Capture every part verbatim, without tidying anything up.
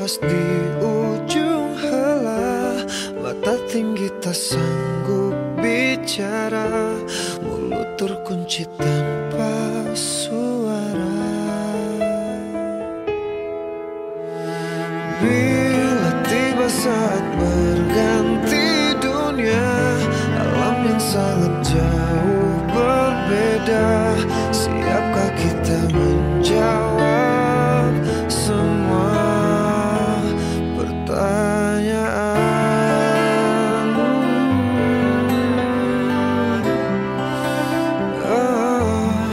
nafas di ujung helah, mata tinggi tak sanggup bicara, mulut terkunci tanpa suara. Bila tiba saat berganti dunia, alam yang sangat jauh berbeda, siapkah kita menjawab semua pertanyaan? Oh,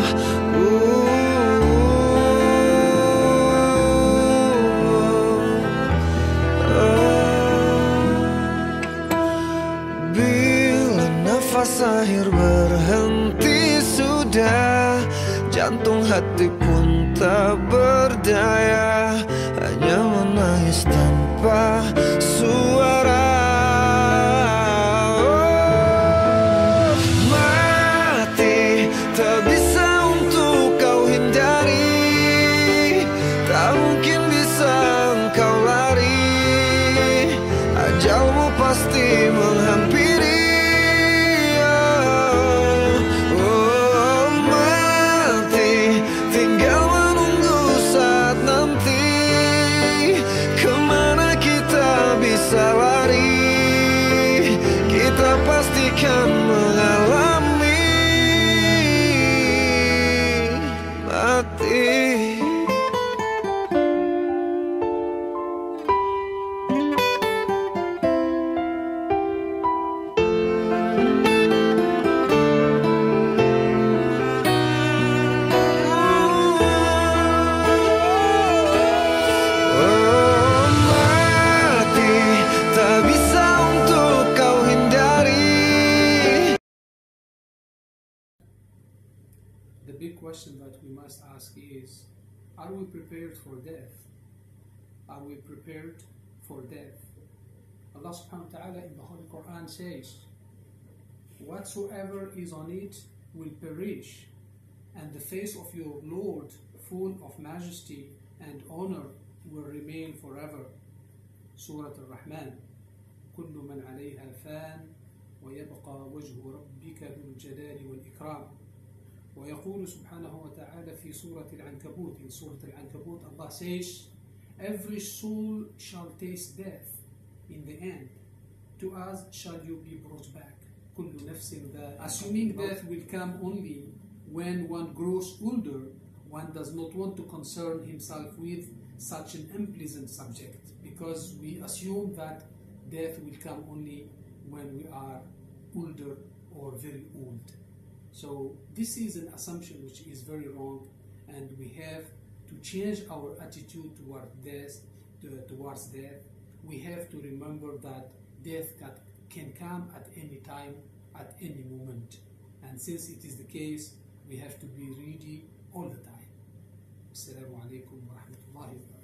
bila nafas akhir berhenti sudah, jantung hati pun tak berdaya, hanya menangis tanpa suara. Oh, mati tak bisa untuk kau hindari, tak mungkin bisa engkau lari, ajalmu pasti menghampiri. Kita pastikan mengalami mati. The big question that we must ask is, are we prepared for death? Are we prepared for death? Allah subhanahu wa ta'ala in the Holy Quran says, whatsoever is on it will perish, and the face of your Lord full of majesty and honor will remain forever. Surah Al-Rahman. كل من عليها فان ويبقى وجه ربك ذو الجلال والإكرام. ويقول سبحانه وتعالى في سورة العنكبوت, in Surah Al-Ankabut, Allah says, every soul shall taste death in the end. To us shall you be brought back. كل نفس ذائقة. Assuming death will come only when one grows older, one does not want to concern himself with such an unpleasant subject, because we assume that death will come only when we are older or very old. So this is an assumption which is very wrong, and we have to change our attitude toward death, towards death. We have to remember that death can come at any time, at any moment. And since it is the case, we have to be ready all the time. Assalamu alaikum wa rahmatullahi wa barakatuh.